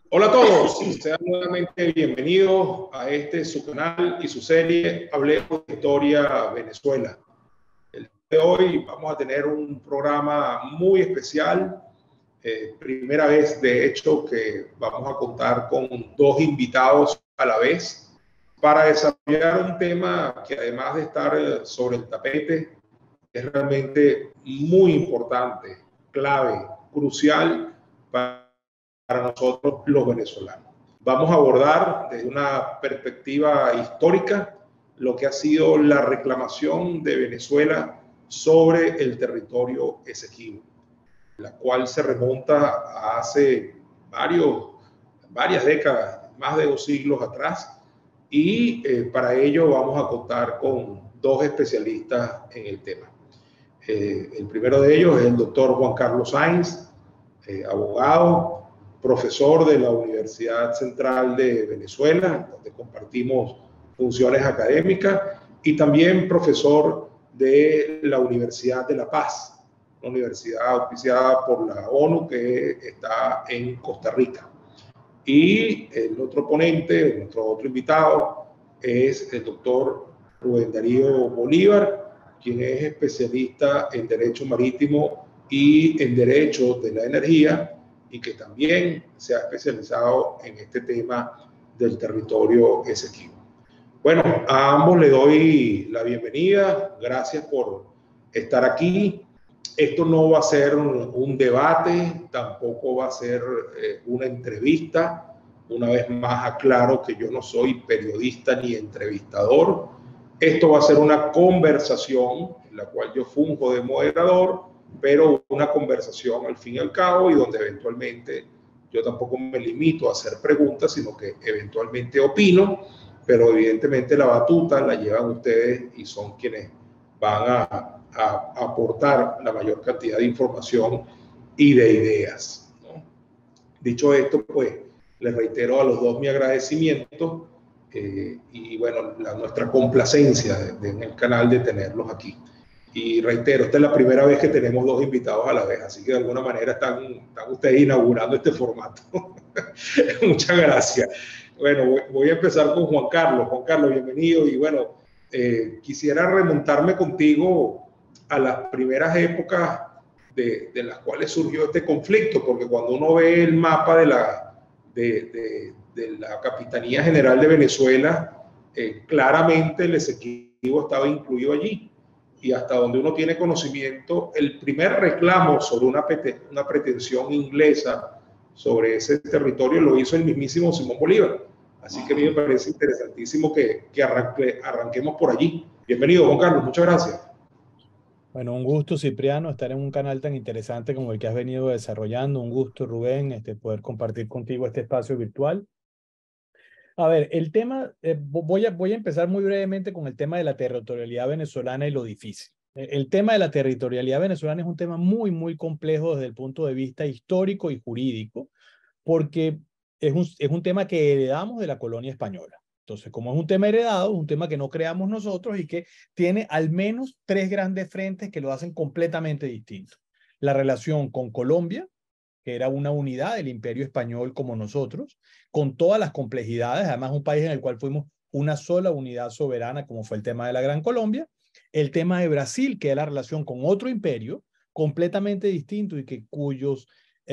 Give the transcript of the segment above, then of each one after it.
Hola a todos, sean nuevamente bienvenidos a su canal y su serie Hablemos de Historia Venezuela. El día de hoy vamos a tener un programa muy especial, primera vez de hecho que vamos a contar con dos invitados a la vez para desarrollar un tema que además de estar sobre el tapete es realmente muy importante, clave, crucial para nosotros los venezolanos. Vamos a abordar desde una perspectiva histórica lo que ha sido la reclamación de Venezuela sobre el territorio Esequibo, la cual se remonta a hace varias décadas, más de 2 siglos atrás, y para ello vamos a contar con dos especialistas en el tema. El primero de ellos es el doctor Juan Carlos Sáenz, abogado, profesor de la Universidad Central de Venezuela, donde compartimos funciones académicas, y también profesor de la Universidad de La Paz, una universidad auspiciada por la ONU que está en Costa Rica. Y el otro ponente, nuestro otro invitado, es el doctor Rubén Darío Bolívar, quien es especialista en Derecho Marítimo y en Derecho de la Energía, y que también se ha especializado en este tema del territorio Esequibo. Bueno, a ambos le doy la bienvenida. Gracias por estar aquí. Esto no va a ser un debate, tampoco va a ser una entrevista. Una vez más aclaro que yo no soy periodista ni entrevistador. Esto va a ser una conversación en la cual yo funjo de moderador, pero una conversación al fin y al cabo, y donde eventualmente yo tampoco me limito a hacer preguntas, sino que eventualmente opino, pero evidentemente la batuta la llevan ustedes y son quienes van a aportar la mayor cantidad de información y de ideas, ¿no? Dicho esto, pues les reitero a los dos mi agradecimiento y bueno, nuestra complacencia en el canal de tenerlos aquí. Y reitero, esta es la primera vez que tenemos dos invitados a la vez, así que de alguna manera están ustedes inaugurando este formato. Muchas gracias. Bueno, voy a empezar con Juan Carlos. Juan Carlos, bienvenido. Y bueno, quisiera remontarme contigo a las primeras épocas de las cuales surgió este conflicto, porque cuando uno ve el mapa de la Capitanía General de Venezuela, claramente el Esequibo estaba incluido allí. Y hasta donde uno tiene conocimiento, el primer reclamo sobre una pretensión inglesa sobre ese territorio lo hizo el mismísimo Simón Bolívar. Así que a mí me parece interesantísimo que arranquemos por allí. Bienvenido, Juan Carlos, muchas gracias. Bueno, un gusto, Cipriano, estar en un canal tan interesante como el que has venido desarrollando. Un gusto, Rubén, poder compartir contigo este espacio virtual. A ver, el tema, voy a empezar muy brevemente con el tema de la territorialidad venezolana y lo difícil. El tema de la territorialidad venezolana es un tema muy, muy complejo desde el punto de vista histórico y jurídico, porque es un tema que heredamos de la colonia española. Entonces, como es un tema heredado, es un tema que no creamos nosotros y que tiene al menos tres grandes frentes que lo hacen completamente distinto. La relación con Colombia, que era una unidad del Imperio Español como nosotros, con todas las complejidades, además un país en el cual fuimos una sola unidad soberana, como fue el tema de la Gran Colombia. El tema de Brasil, que es la relación con otro imperio completamente distinto y que cuyos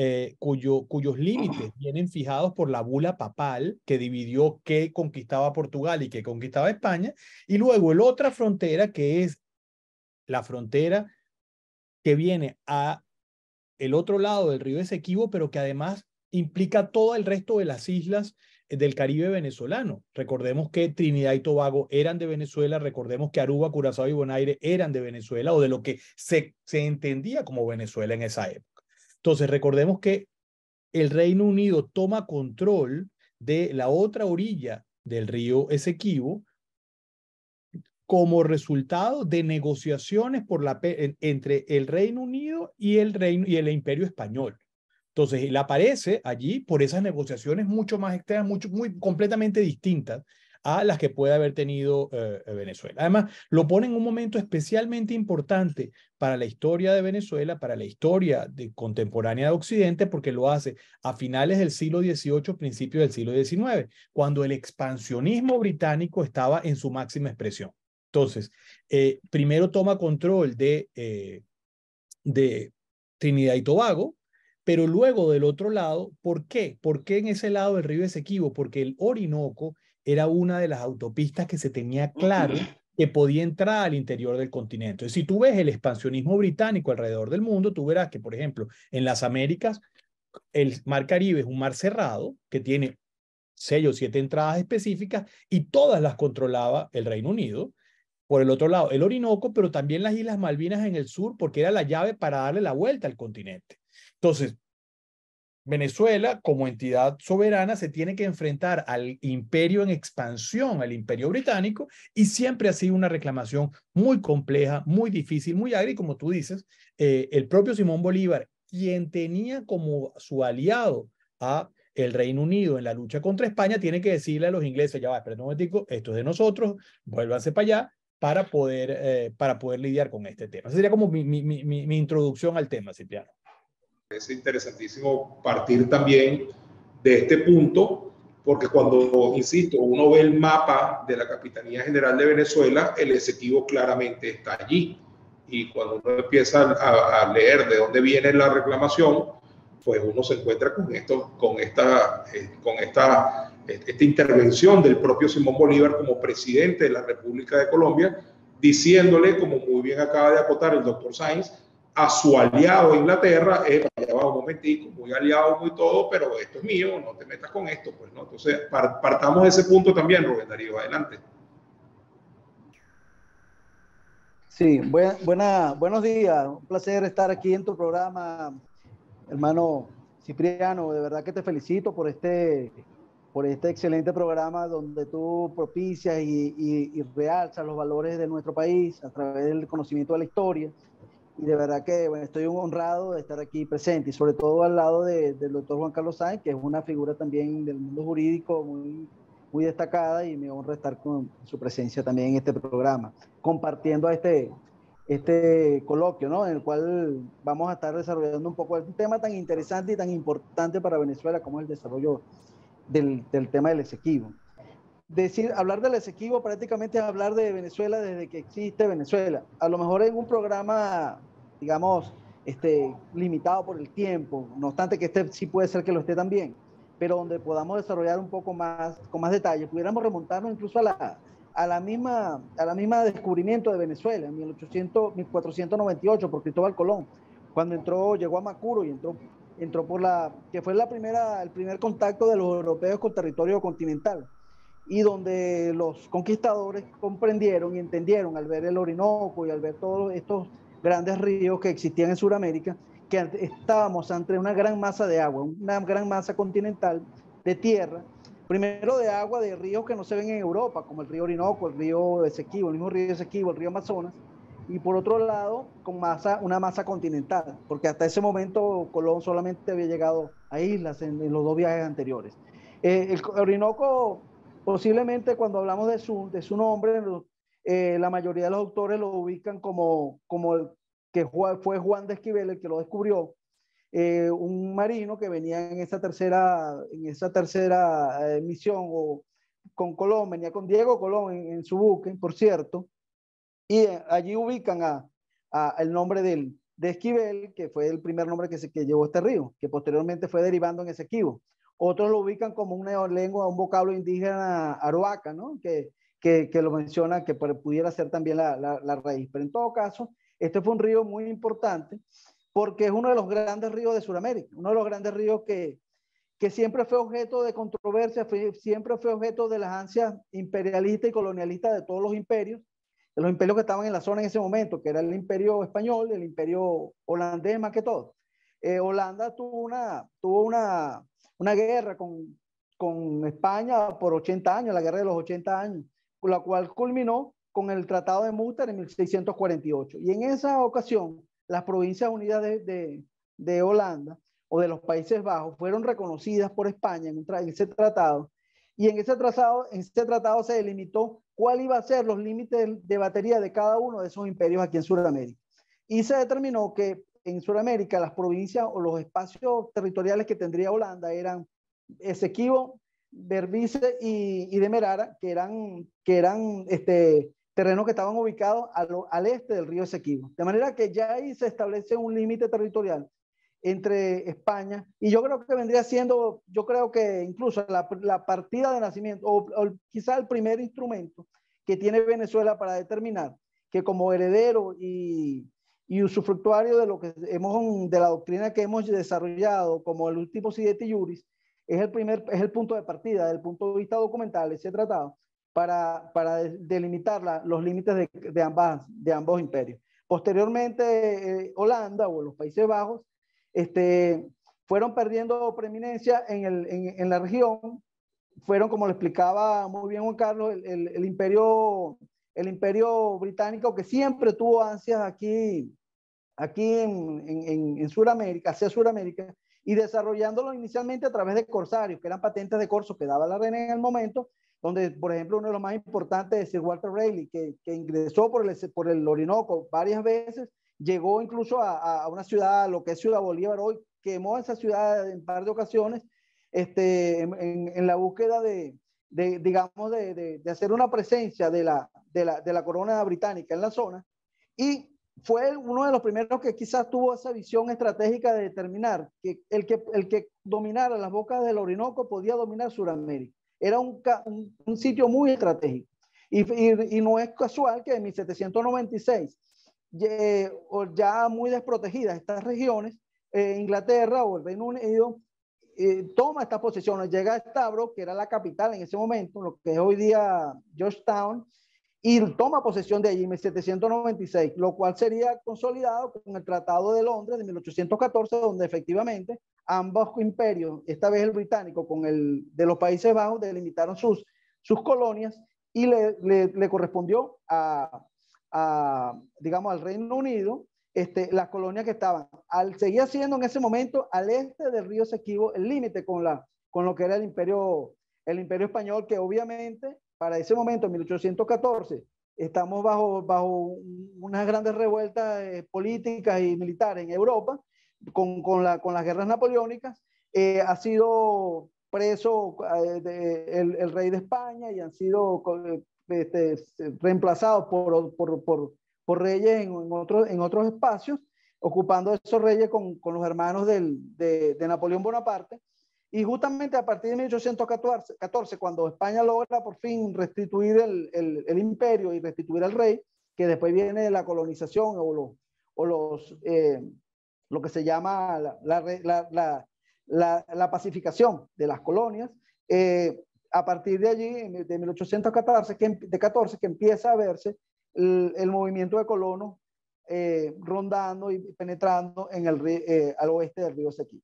límites vienen fijados por la bula papal que dividió qué conquistaba Portugal y qué conquistaba España, y luego la otra frontera que es la frontera que viene a el otro lado del río Esequibo, pero que además implica todo el resto de las islas del Caribe venezolano. Recordemos que Trinidad y Tobago eran de Venezuela, recordemos que Aruba, Curazao y Bonaire eran de Venezuela, o de lo que se entendía como Venezuela en esa época. Entonces, recordemos que el Reino Unido toma control de la otra orilla del río Esequibo como resultado de negociaciones entre el Reino Unido y el Imperio Español. Entonces, él aparece allí por esas negociaciones mucho más externas, muy completamente distintas a las que puede haber tenido Venezuela. Además, lo pone en un momento especialmente importante para la historia de Venezuela, para la historia contemporánea de Occidente, porque lo hace a finales del siglo XVIII, principios del siglo XIX, cuando el expansionismo británico estaba en su máxima expresión. Entonces, primero toma control de Trinidad y Tobago, pero luego del otro lado, ¿por qué? ¿Por qué en ese lado del río Esequibo? Porque el Orinoco era una de las autopistas que se tenía claro que podía entrar al interior del continente. Entonces, si tú ves el expansionismo británico alrededor del mundo, tú verás que, por ejemplo, en las Américas, el mar Caribe es un mar cerrado que tiene 6 o 7 entradas específicas y todas las controlaba el Reino Unido. Por el otro lado, el Orinoco, pero también las Islas Malvinas en el sur, porque era la llave para darle la vuelta al continente. Entonces, Venezuela, como entidad soberana, se tiene que enfrentar al imperio en expansión, al imperio británico, y siempre ha sido una reclamación muy compleja, muy difícil, muy agria, y como tú dices, el propio Simón Bolívar, quien tenía como su aliado a el Reino Unido en la lucha contra España, tiene que decirle a los ingleses, ya va, espera un momentico, esto es de nosotros, vuélvanse para allá, para poder lidiar con este tema. Esa sería como mi introducción al tema, Cipriano. Es interesantísimo partir también de este punto, porque cuando, insisto, uno ve el mapa de la Capitanía General de Venezuela, el Esequibo claramente está allí. Y cuando uno empieza a leer de dónde viene la reclamación, pues uno se encuentra con esta intervención del propio Simón Bolívar como presidente de la República de Colombia, diciéndole, como muy bien acaba de acotar el doctor Sainz, a su aliado Inglaterra, ya va un momentico, muy aliado, muy todo, pero esto es mío, no te metas con esto, pues, ¿no? Entonces, partamos de ese punto también, Rubén Darío, adelante. Sí, buenos días, un placer estar aquí en tu programa, hermano Cipriano. De verdad que te felicito por este excelente programa donde tú propicias y realzas los valores de nuestro país a través del conocimiento de la historia. Y de verdad que bueno, estoy honrado de estar aquí presente y sobre todo al lado del doctor Juan Carlos Sainz, que es una figura también del mundo jurídico muy destacada, y me honra estar con su presencia también en este programa, compartiendo este coloquio, ¿no? En el cual vamos a estar desarrollando un poco un tema tan interesante y tan importante para Venezuela como es el desarrollo del tema del Esequibo. Hablar del Esequibo prácticamente es hablar de Venezuela desde que existe Venezuela. A lo mejor en un programa, digamos, limitado por el tiempo, no obstante que este sí puede ser que lo esté también, pero donde podamos desarrollar un poco más, con más detalle, pudiéramos remontarnos incluso a la misma descubrimiento de Venezuela en 1498 por Cristóbal Colón, cuando llegó a Macuro y entró que fue el primer contacto de los europeos con territorio continental, y donde los conquistadores comprendieron y entendieron al ver el Orinoco y al ver todos estos grandes ríos que existían en Sudamérica, que estábamos ante una gran masa de agua, una gran masa continental de tierra, primero de agua de ríos que no se ven en Europa, como el río Orinoco, el río Esequibo, el mismo río Esequibo, el río Amazonas, y por otro lado, una masa continental, porque hasta ese momento Colón solamente había llegado a islas en los dos viajes anteriores. El Orinoco, posiblemente cuando hablamos de su nombre, la mayoría de los autores lo ubican como el que fue Juan de Esquivel el que lo descubrió, un marino que venía en esa tercera misión con Colón, venía con Diego Colón en su buque, por cierto, y allí ubican el nombre de Esquivel, que fue el primer nombre que llevó este río, que posteriormente fue derivando en Esequibo. Otros lo ubican como una lengua, un vocablo indígena aroaca, ¿no? Que lo menciona, que pudiera ser también la raíz. Pero en todo caso, este fue un río muy importante porque es uno de los grandes ríos de Sudamérica, uno de los grandes ríos que siempre fue objeto de controversia, siempre fue objeto de las ansias imperialistas y colonialistas de todos los imperios que estaban en la zona en ese momento, que era el imperio español, el imperio holandés más que todo. Holanda tuvo una guerra con España por 80 años, la guerra de los 80 años, por la cual culminó con el Tratado de Münster en 1648. Y en esa ocasión, las Provincias Unidas de Holanda o de los Países Bajos fueron reconocidas por España en ese tratado, y en ese tratado se delimitó cuál iba a ser los límites de batería de cada uno de esos imperios aquí en Sudamérica. Y se determinó que en Sudamérica las provincias o los espacios territoriales que tendría Holanda eran Esequibo, Berbice y Demerara, que eran terrenos que estaban ubicados al este del río Esequibo. De manera que ya ahí se establece un límite territorial entre España, y yo creo que vendría siendo, yo creo que incluso la partida de nacimiento, o quizá el primer instrumento que tiene Venezuela para determinar que como heredero y usufructuario de lo que de la doctrina que hemos desarrollado como el tipo sideti iuris, es el punto de partida, desde el punto de vista documental, ese tratado, para delimitar los límites de ambos imperios. Posteriormente, Holanda o los Países Bajos fueron perdiendo preeminencia en la región, fueron, como le explicaba muy bien Juan Carlos, el imperio británico, que siempre tuvo ansias aquí en Sudamérica, hacia Sudamérica, y desarrollándolo inicialmente a través de corsarios, que eran patentes de corso que daba la reina en el momento, donde, por ejemplo, uno de los más importantes es Sir Walter Raleigh, que ingresó por el Orinoco varias veces, llegó incluso a una ciudad, lo que es Ciudad Bolívar hoy, quemó esa ciudad en un par de ocasiones, en la búsqueda digamos, de hacer una presencia de la corona británica en la zona, y fue uno de los primeros que quizás tuvo esa visión estratégica de determinar que el que dominara las bocas del Orinoco podía dominar Sudamérica. Era un sitio muy estratégico. Y no es casual que en 1796, ya muy desprotegidas estas regiones, Inglaterra o el Reino Unido toma estas posiciones, llega a Stavros, que era la capital en ese momento, lo que es hoy día Georgetown, y toma posesión de allí en 1796, lo cual sería consolidado con el Tratado de Londres de 1814, donde efectivamente ambos imperios, esta vez el británico con el de los Países Bajos, delimitaron sus colonias, y le correspondió digamos, al Reino Unido las colonias que estaban, seguía siendo en ese momento al este del río Esequibo el límite con lo que era el imperio español, que obviamente para ese momento, en 1814, estamos bajo unas grandes revueltas políticas y militares en Europa, con las guerras napoleónicas. Ha sido preso el rey de España, y han sido reemplazados por reyes en otros espacios, ocupando esos reyes con los hermanos de Napoleón Bonaparte. Y justamente a partir de 1814, cuando España logra por fin restituir el imperio y restituir al rey, que después viene de la colonización o lo que se llama la pacificación de las colonias, a partir de allí, de 1814, que empieza a verse el movimiento de colonos rondando y penetrando al oeste del río Esequibo.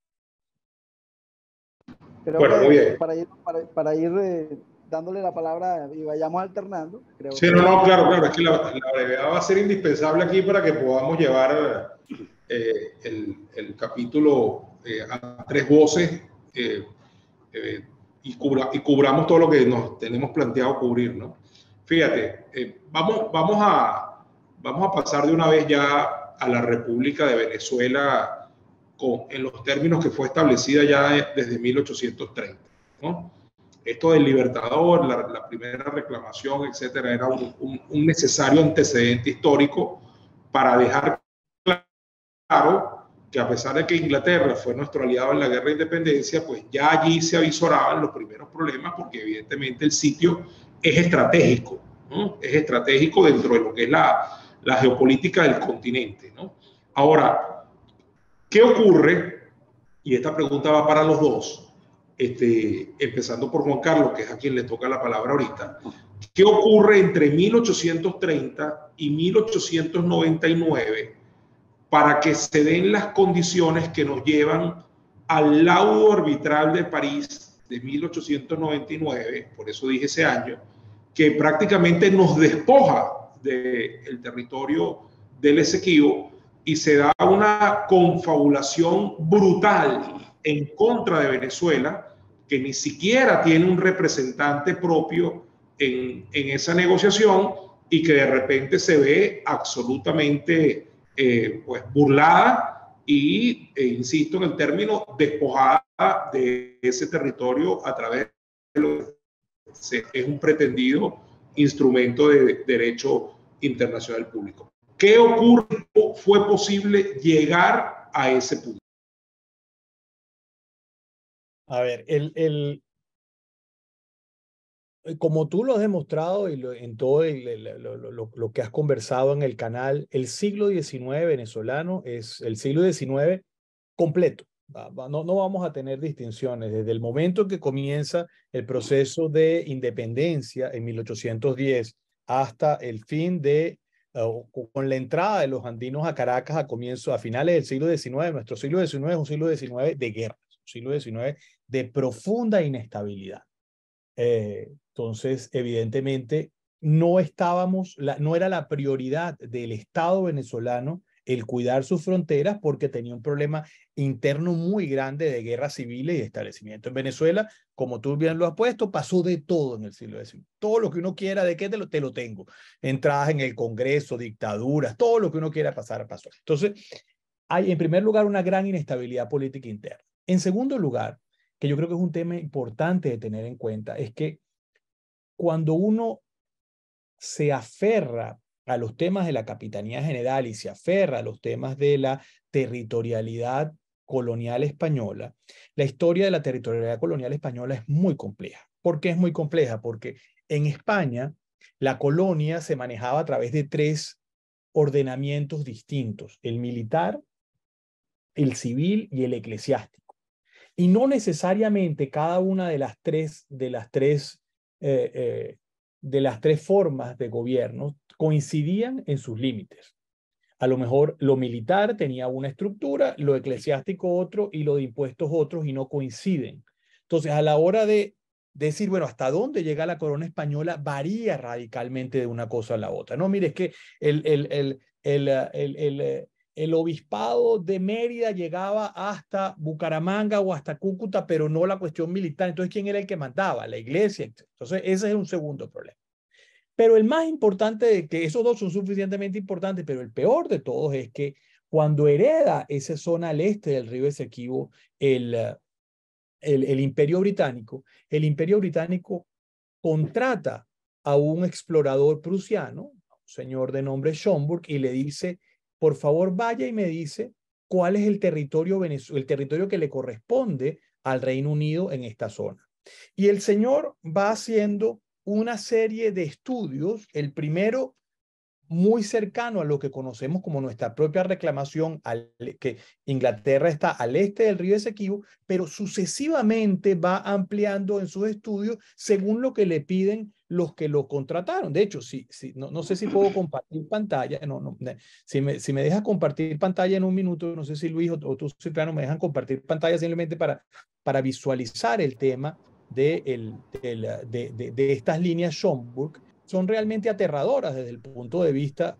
Creo bueno, que muy bien. para ir dándole la palabra y vayamos alternando. Sí, claro, es que la brevedad va a ser indispensable aquí para que podamos llevar el capítulo a tres voces y cubramos todo lo que nos tenemos planteado cubrir, ¿no? Fíjate, vamos a pasar de una vez ya a la República de Venezuela en los términos que fue establecida ya desde 1830, ¿no? Esto del Libertador, la primera reclamación, etcétera, era un necesario antecedente histórico para dejar claro que, a pesar de que Inglaterra fue nuestro aliado en la guerra de independencia, pues ya allí se avisoraban los primeros problemas, porque evidentemente el sitio es estratégico, ¿no? Es estratégico dentro de lo que es la geopolítica del continente, ¿no? Ahora, ¿qué ocurre? Y esta pregunta va para los dos, empezando por Juan Carlos, que es a quien le toca la palabra ahorita. ¿Qué ocurre entre 1830 y 1899 para que se den las condiciones que nos llevan al laudo arbitral de París de 1899, por eso dije ese año, que prácticamente nos despoja del territorio del Esequibo y se da una confabulación brutal en contra de Venezuela, que ni siquiera tiene un representante propio en esa negociación y que de repente se ve absolutamente pues burlada y, insisto en el término, despojada de ese territorio a través de lo que es un pretendido instrumento de derecho internacional público. ¿Qué ocurre? ¿Fue posible llegar a ese punto? A ver, como tú lo has demostrado y en todo lo que has conversado en el canal, el siglo XIX venezolano es el siglo XIX completo. No vamos a tener distinciones. Desde el momento en que comienza el proceso de independencia en 1810 hasta el fin con la entrada de los andinos a Caracas a finales del siglo XIX, nuestro siglo XIX es un siglo XIX de guerra, un siglo XIX de profunda inestabilidad. Entonces, evidentemente, no era la prioridad del Estado venezolano el cuidar sus fronteras porque tenía un problema interno muy grande de guerras civiles y de establecimiento. En Venezuela, como tú bien lo has puesto, pasó de todo en el siglo XIX. Todo lo que uno quiera, ¿de qué te lo tengo? Entradas en el Congreso, dictaduras, todo lo que uno quiera pasar, pasó. Entonces, hay en primer lugar una gran inestabilidad política interna. En segundo lugar, que yo creo que es un tema importante de tener en cuenta, es que cuando uno se aferra a los temas de la Capitanía General y se aferra a los temas de la territorialidad colonial española, la historia de la territorialidad colonial española es muy compleja. ¿Por qué es muy compleja? Porque en España la colonia se manejaba a través de tres ordenamientos distintos: el militar, el civil y el eclesiástico. Y no necesariamente cada una de las tres formas de gobierno coincidían en sus límites. A lo mejor lo militar tenía una estructura, lo eclesiástico otro y lo de impuestos otros, y no coinciden. Entonces, a la hora de decir, bueno, hasta dónde llega la corona española, varía radicalmente de una cosa a la otra. No, mire, es que el obispado de Mérida llegaba hasta Bucaramanga o hasta Cúcuta, pero no la cuestión militar. Entonces, ¿quién era el que mandaba? La iglesia. Entonces, ese es un segundo problema. Pero el más importante, que esos dos son suficientemente importantes, pero el peor de todos es que cuando hereda esa zona al este del río Esequibo el Imperio Británico contrata a un explorador prusiano, un señor de nombre Schomburg, y le dice, por favor vaya y me dice cuál es el territorio que le corresponde al Reino Unido en esta zona. Y el señor va haciendo una serie de estudios, el primero muy cercano a lo que conocemos como nuestra propia reclamación, que Inglaterra está al este del río Esequibo, pero sucesivamente va ampliando en sus estudios según lo que le piden los que lo contrataron. De hecho, no sé si puedo compartir pantalla, si me dejas compartir pantalla en un minuto, no sé si Luis o tú, Cipriano, me dejan compartir pantalla simplemente para visualizar el tema de estas líneas Schomburg. Son realmente aterradoras desde el punto de vista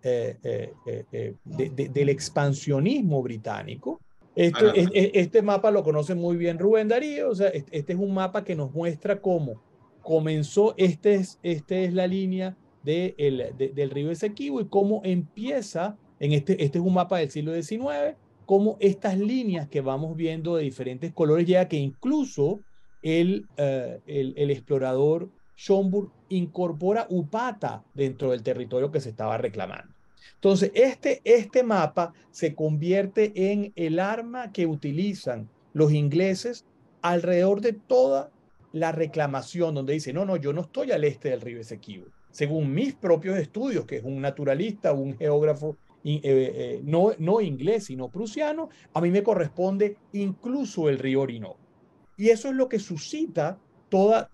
del expansionismo británico. Este mapa lo conoce muy bien Rubén Darío. O sea, este es un mapa que nos muestra cómo comenzó, este es la línea del río Esequibo, y cómo empieza, este es un mapa del siglo XIX, cómo estas líneas que vamos viendo de diferentes colores, llega que incluso el explorador Schomburg incorpora Upata dentro del territorio que se estaba reclamando. Entonces, este mapa se convierte en el arma que utilizan los ingleses alrededor de toda la reclamación, donde dice, no, yo no estoy al este del río Esequibo. Según mis propios estudios, que es un naturalista, un geógrafo no inglés, sino prusiano, a mí me corresponde incluso el río Orinoco. Y eso es lo que suscita toda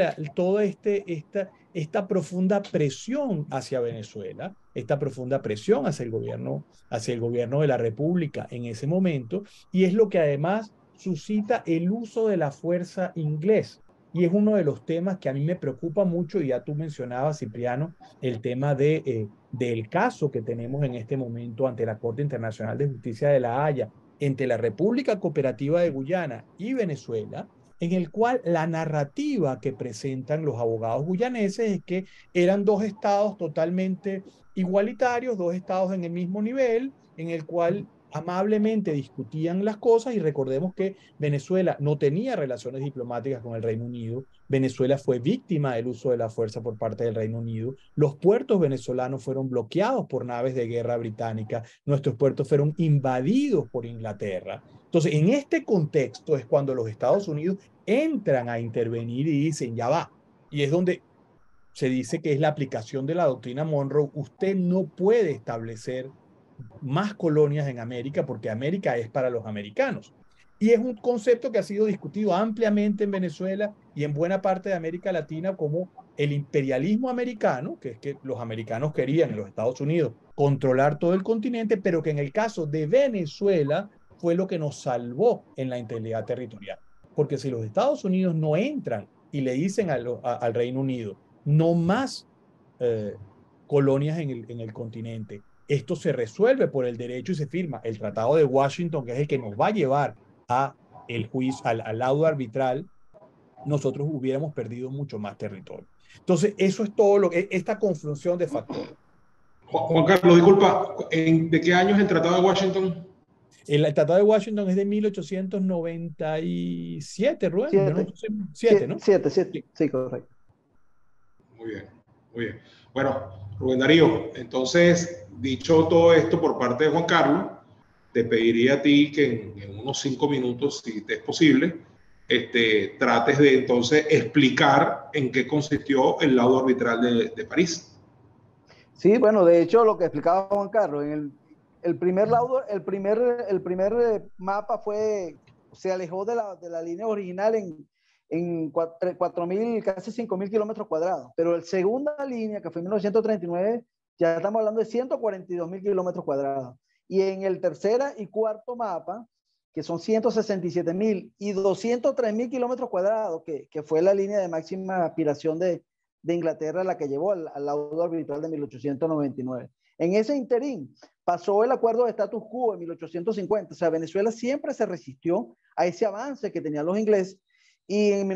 esta profunda presión hacia Venezuela, esta profunda presión hacia el gobierno de la República en ese momento, y es lo que además suscita el uso de la fuerza inglesa. Y es uno de los temas que a mí me preocupa mucho, y ya tú mencionabas, Cipriano, el tema del caso que tenemos en este momento ante la Corte Internacional de Justicia de La Haya, entre la República Cooperativa de Guyana y Venezuela, en el cual la narrativa que presentan los abogados guyaneses es que eran dos estados totalmente igualitarios, dos estados en el mismo nivel, en el cual amablemente discutían las cosas, y recordemos que Venezuela no tenía relaciones diplomáticas con el Reino Unido. Venezuela fue víctima del uso de la fuerza por parte del Reino Unido. Los puertos venezolanos fueron bloqueados por naves de guerra británica. Nuestros puertos fueron invadidos por Inglaterra. Entonces, en este contexto es cuando los Estados Unidos entran a intervenir y dicen, ya va. Y es donde se dice que es la aplicación de la doctrina Monroe. Usted no puede establecer más colonias en América porque América es para los americanos. Y es un concepto que ha sido discutido ampliamente en Venezuela y en buena parte de América Latina como el imperialismo americano, que es que los americanos querían en los Estados Unidos controlar todo el continente, pero que en el caso de Venezuela fue lo que nos salvó en la integridad territorial. Porque si los Estados Unidos no entran y le dicen al Reino Unido, no más colonias en el continente, esto se resuelve por el derecho y se firma el Tratado de Washington, que es el que nos va a llevar a el juicio, al laudo arbitral, nosotros hubiéramos perdido mucho más territorio. Entonces, eso es todo lo que esta confusión de factores. Juan Carlos, disculpa, ¿de qué año es el Tratado de Washington? El Tratado de Washington es de 1897, Rubén. 7, ¿No? 7, Sí. sí, correcto. Muy bien, muy bien. Bueno, Rubén Darío, entonces, dicho todo esto por parte de Juan Carlos, te pediría a ti que en unos 5 minutos, si te es posible, trates de entonces explicar en qué consistió el laudo arbitral de París. Sí, bueno, de hecho, lo que explicaba Juan Carlos, el primer laudo, el primer mapa se alejó de la línea original en 4.000, casi 5.000 kilómetros cuadrados. Pero la segunda línea, que fue en 1939, ya estamos hablando de 142.000 kilómetros cuadrados. Y en el tercera y cuarto mapa, que son 167.000 y 203.000 kilómetros cuadrados, que fue la línea de máxima aspiración de Inglaterra, la que llevó al laudo arbitral de 1899. En ese interín pasó el acuerdo de status quo en 1850. O sea, Venezuela siempre se resistió a ese avance que tenían los ingleses, y en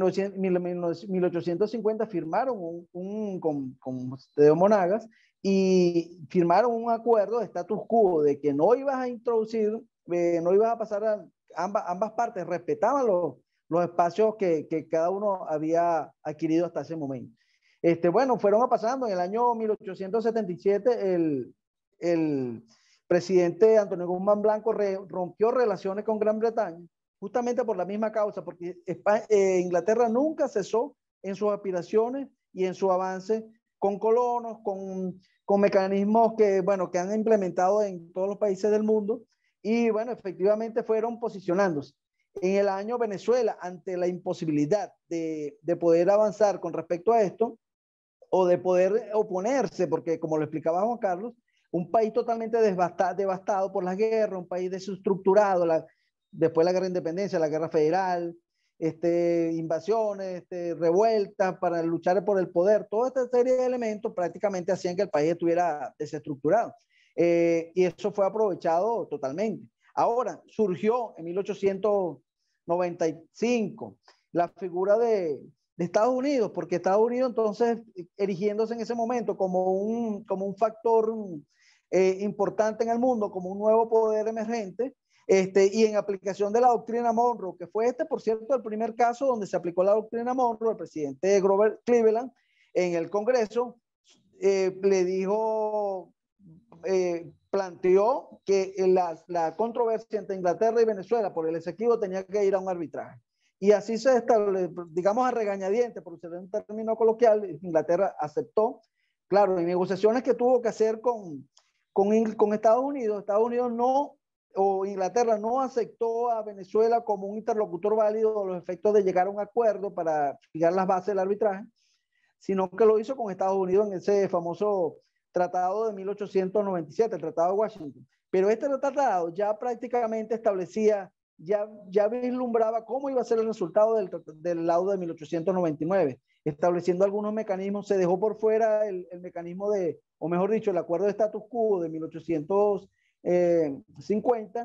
1850 firmaron con Tadeo Monagas, y firmaron un acuerdo de status quo de que no ibas a introducir, no ibas a pasar a ambas partes, respetaban los espacios que cada uno había adquirido hasta ese momento. Bueno, fueron pasando. En el año 1877, el presidente Antonio Guzmán Blanco rompió relaciones con Gran Bretaña, justamente por la misma causa, porque Inglaterra nunca cesó en sus aspiraciones y en su avance con colonos, con mecanismos que han implementado en todos los países del mundo, y bueno, efectivamente fueron posicionándose. En el año Venezuela, ante la imposibilidad de poder avanzar con respecto a esto, o de poder oponerse, porque como lo explicaba Juan Carlos, un país totalmente devastado por las guerras, un país desestructurado, después de la guerra de independencia, la guerra federal, invasiones, revueltas para luchar por el poder, toda esta serie de elementos prácticamente hacían que el país estuviera desestructurado. Y eso fue aprovechado totalmente. Ahora, surgió en 1895 la figura de Estados Unidos, porque Estados Unidos entonces erigiéndose en ese momento como un factor importante en el mundo, como un nuevo poder emergente, y en aplicación de la doctrina Monroe, que fue por cierto, el primer caso donde se aplicó la doctrina Monroe. El presidente Grover Cleveland en el Congreso le dijo, planteó que la controversia entre Inglaterra y Venezuela por el Esequibo tenía que ir a un arbitraje. Y así se estableció, digamos a regañadientes, por usar un término coloquial. Inglaterra aceptó, claro, en negociaciones que tuvo que hacer con Estados Unidos. Estados Unidos no, o Inglaterra no aceptó a Venezuela como un interlocutor válido a los efectos de llegar a un acuerdo para fijar las bases del arbitraje, sino que lo hizo con Estados Unidos en ese famoso tratado de 1897, el Tratado de Washington. Pero este tratado ya prácticamente establecía, ya vislumbraba cómo iba a ser el resultado del laudo de 1899, estableciendo algunos mecanismos. Se dejó por fuera el mecanismo o mejor dicho, el acuerdo de status quo de 1850,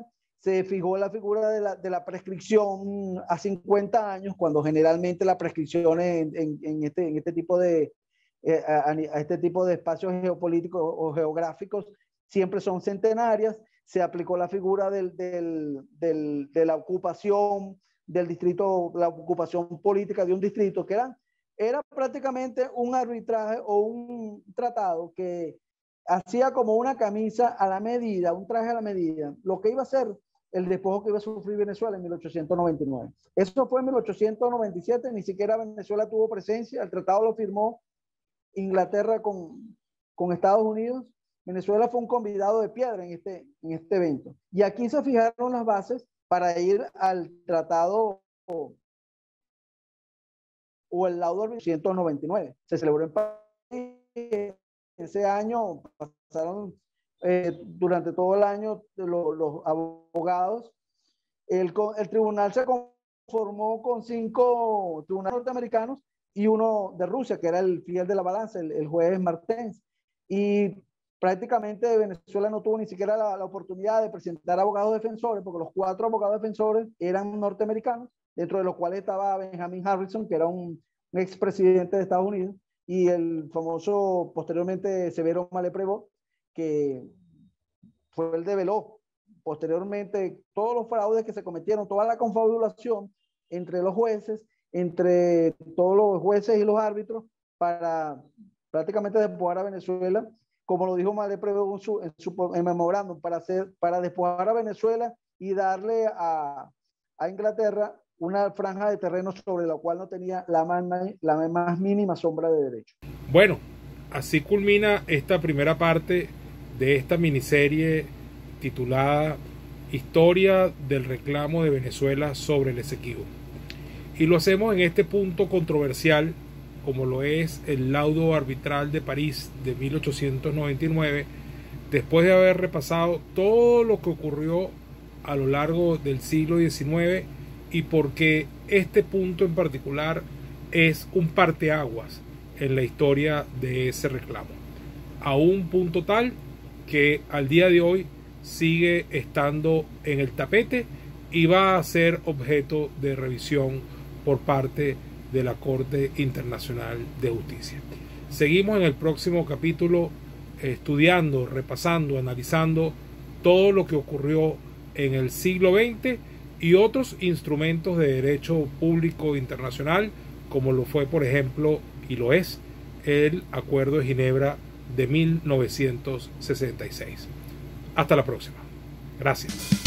se fijó la figura de la prescripción a 50 años, cuando generalmente la prescripción en este tipo de a este tipo de espacios geopolíticos o geográficos siempre son centenarias. Se aplicó la figura de la ocupación del distrito, la ocupación política de un distrito, que era prácticamente un arbitraje o un tratado que hacía como una camisa a la medida, un traje a la medida, lo que iba a ser el despojo que iba a sufrir Venezuela en 1899. Eso fue en 1897, ni siquiera Venezuela tuvo presencia, el tratado lo firmó Inglaterra con Estados Unidos. Venezuela fue un convidado de piedra en este evento. Y aquí se fijaron las bases para ir al tratado o el laudo de 1899. Se celebró en París. Ese año pasaron durante todo el año los abogados. El tribunal se conformó con 5 tribunales norteamericanos y uno de Rusia, que era el fiel de la balanza, el juez Martens. Y prácticamente Venezuela no tuvo ni siquiera la oportunidad de presentar abogados defensores, porque los 4 abogados defensores eran norteamericanos, dentro de los cuales estaba Benjamin Harrison, que era un expresidente de Estados Unidos, y el famoso, posteriormente, Severo Maleprevot, que fue el develó posteriormente todos los fraudes que se cometieron, toda la confabulación entre los jueces, entre todos los jueces y los árbitros, para prácticamente despojar a Venezuela, como lo dijo Maleprevot en memorándum, para despojar a Venezuela y darle a Inglaterra una franja de terreno sobre la cual no tenía la más mínima sombra de derecho. Bueno, así culmina esta primera parte de esta miniserie titulada Historia del reclamo de Venezuela sobre el Esequibo. Y lo hacemos en este punto controversial, como lo es el laudo arbitral de París de 1899, después de haber repasado todo lo que ocurrió a lo largo del siglo XIX, y porque este punto en particular es un parteaguas en la historia de ese reclamo, a un punto tal que al día de hoy sigue estando en el tapete y va a ser objeto de revisión por parte de la Corte Internacional de Justicia. Seguimos en el próximo capítulo estudiando, repasando, analizando todo lo que ocurrió en el siglo XX y otros instrumentos de derecho público internacional, como lo fue, por ejemplo, y lo es, el Acuerdo de Ginebra de 1966. Hasta la próxima. Gracias.